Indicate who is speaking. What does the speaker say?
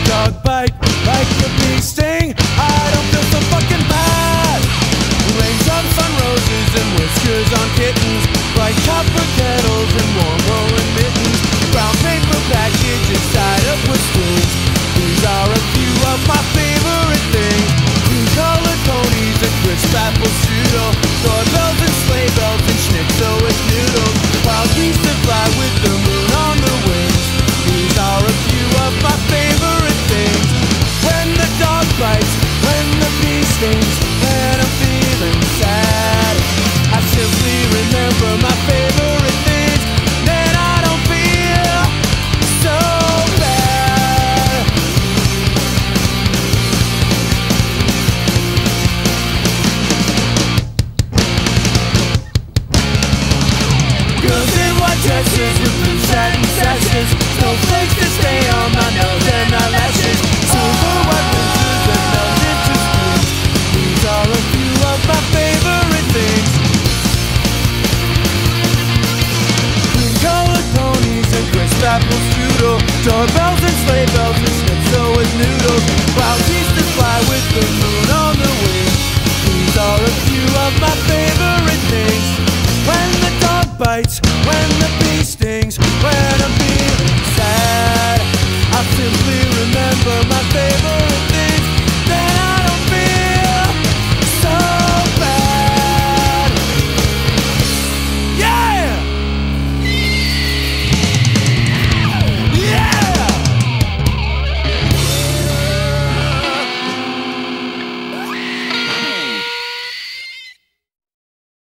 Speaker 1: dog bite like a bee sting, I don't feel so fucking bad. Raindrops on roses and whiskers on kittens, bright copper kettles and warm woolen mittens, brown paper packages tied up with strings. These are a few of my favorite things. Cream-colored ponies and crisp apple strudel, doorbells and sleigh bells and schnitzel with noodles, wild geese that fly with the moon on the wings. These are a few of my favorite things. When the dog bites, when the bee stings, when I'm feeling sad, I simply remember my favorite things. Then I don't feel so bad. 'Girls in white dresses with blue satin sashes, snowflakes that stay on my nose and eyelashes, silver white roses that melt into springs. These are a few of my favorite things. Cream-colored ponies and crisp apple strudel, doorbells and sleigh bells and schnitzel with noodles, wild geese that fly with the moon on the wing. These are a few of my favorite things. When the dog bites, when the bee stings, when I'm feeling sad, I simply remember my favorite